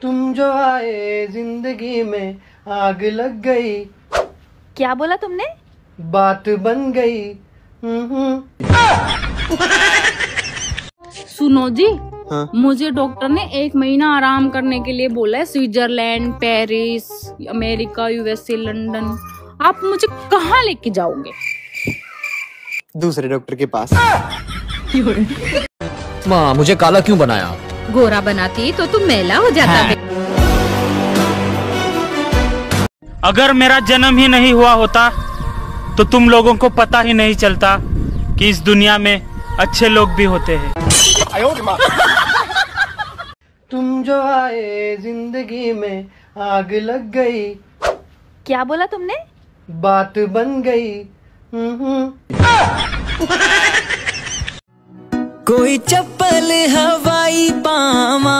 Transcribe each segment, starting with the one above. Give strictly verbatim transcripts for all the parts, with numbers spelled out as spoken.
तुम जो आए जिंदगी में आग लग गई। क्या बोला तुमने? बात बन गई। सुनो जी, हाँ? मुझे डॉक्टर ने एक महीना आराम करने के लिए बोला है। Switzerland, Paris, America, USA, London. आप मुझे कहाँ लेके जाओगे? दूसरे डॉक्टर के पास। माँ, मुझे काला क्यों बनाया? गोरा बनाती तो तुम मैला हो जाता है। अगर मेरा जन्म ही नहीं हुआ होता तो तुम लोगों को पता ही नहीं चलता कि इस दुनिया में अच्छे लोग भी होते हैं। तुम जो आए जिंदगी में आग लग गई। क्या बोला तुमने? बात बन गई। कोई चप्पल हवाई पावा,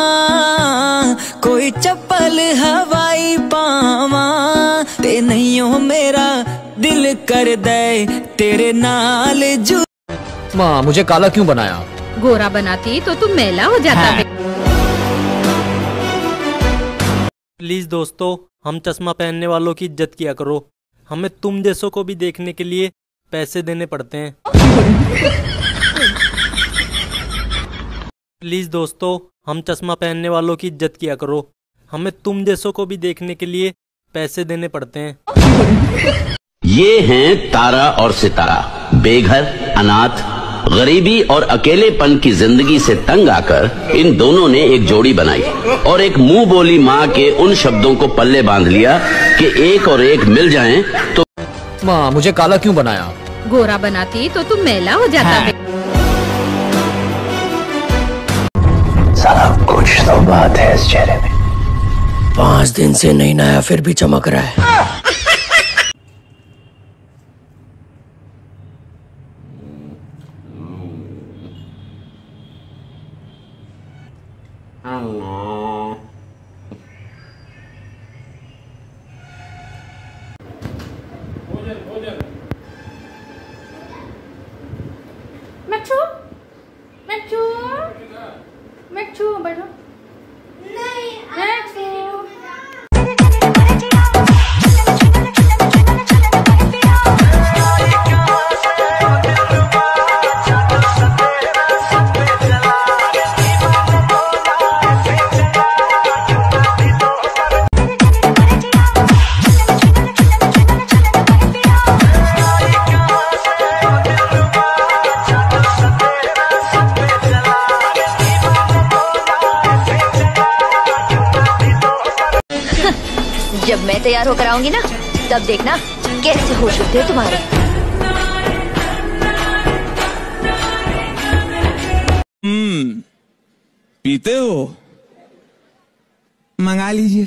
कोई चप्पल हवाई पावा, ते नहीं हो मेरा दिल कर दे तेरे नाल जू। माँ, मुझे काला क्यों बनाया? गोरा बनाती तो तुम मैला हो जाता है। प्लीज दोस्तों, हम चश्मा पहनने वालों की इज्जत किया करो। हमें तुम जैसों को भी देखने के लिए पैसे देने पड़ते हैं। प्लीज दोस्तों, हम चश्मा पहनने वालों की इज्जत किया करो। हमें तुम जैसों को भी देखने के लिए पैसे देने पड़ते हैं। ये हैं तारा और सितारा, बेघर, अनाथ, गरीबी और अकेलेपन की जिंदगी से तंग आकर इन दोनों ने एक जोड़ी बनाई और एक मुंह बोली माँ के उन शब्दों को पल्ले बांध लिया कि एक और एक मिल जाएं तो। माँ, मुझे काला क्यों बनाया? गोरा बनाती तो तुम मैला हो जाता है। साला कुछ तो बात है इस चेहरे में। पाँच दिन से नहीं नहाया फिर भी चमक रहा है। मैचू, मैचू, मैचू, बैठो। नहीं, मैचू। जब मैं तैयार होकर आऊंगी ना, तब देखना कैसे होश उठते हैं तुम्हारे। हम्म, पीते हो? मंगा लीजिए।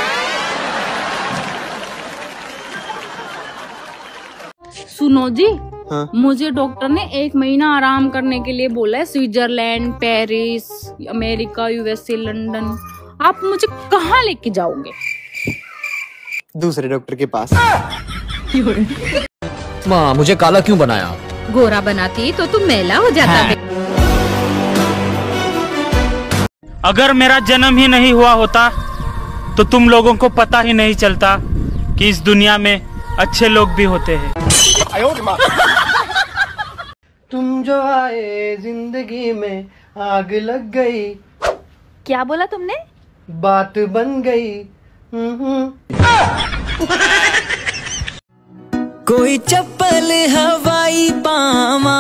सुनो जी, हाँ? मुझे डॉक्टर ने एक महीना आराम करने के लिए बोला है। Switzerland, Paris, America, USA, London. आप मुझे कहाँ लेके जाओगे? दूसरे डॉक्टर के पास। माँ, मुझे काला क्यों बनाया? गोरा बनाती तो तुम मैला हो जाता है। अगर मेरा जन्म ही नहीं हुआ होता तो तुम लोगों को पता ही नहीं चलता कि इस दुनिया में अच्छे लोग भी होते हैं। तुम जो आए जिंदगी में आग लग गई। क्या बोला तुमने? बात बन गई। कोई चप्पल हवाई पावा,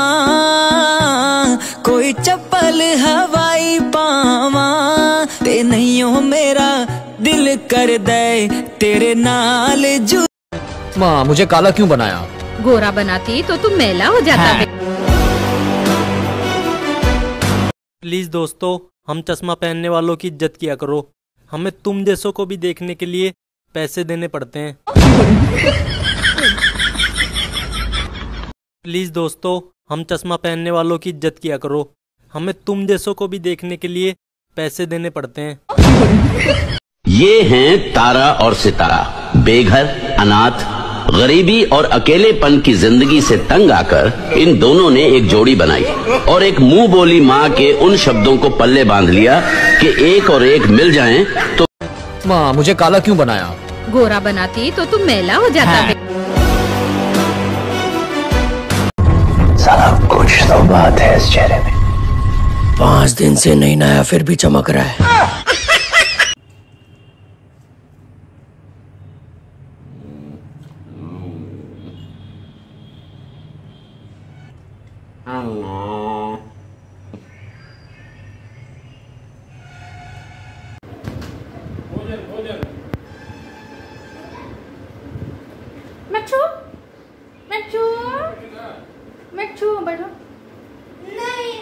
कोई चप्पल हवाई पावा, ते नहीं हो मेरा दिल कर दे तेरे नाल जू। माँ, मुझे काला क्यों बनाया? गोरा बनाती तो तुम मैला हो जाता है। प्लीज दोस्तों, हम चश्मा पहनने वालों की इज्जत किया करो। हमें तुम जैसों को भी देखने के लिए पैसे देने पड़ते हैं। प्लीज दोस्तों, हम चश्मा पहनने वालों की इज्जत किया करो। हमें तुम जैसों को भी देखने के लिए पैसे देने पड़ते हैं। ये हैं तारा और सितारा, बेघर, अनाथ, गरीबी और अकेलेपन की जिंदगी से तंग आकर इन दोनों ने एक जोड़ी बनाई और एक मुंह बोली माँ के उन शब्दों को पल्ले बांध लिया कि एक और एक मिल जाएं तो। माँ मुझे काला क्यों बनाया? गोरा बनाती तो तुम मैला हो जाता है। साला कुछ तो बात है इस चेहरे में। पांच दिन से नहीं नहाया फिर भी चमक रहा है। मच्छू मच्छू मच्छू बैठो नहीं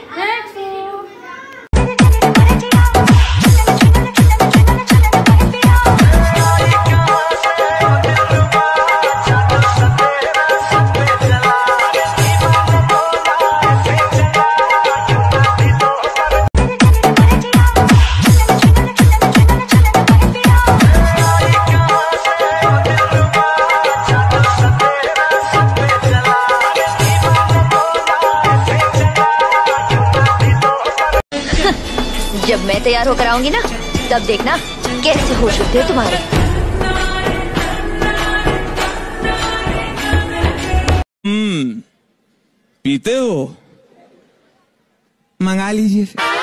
जब मैं तैयार होकर आऊंगी ना तब देखना कैसे होश उठते हैं तुम्हारे। हम्म पीते हो? मंगा लीजिए फिर।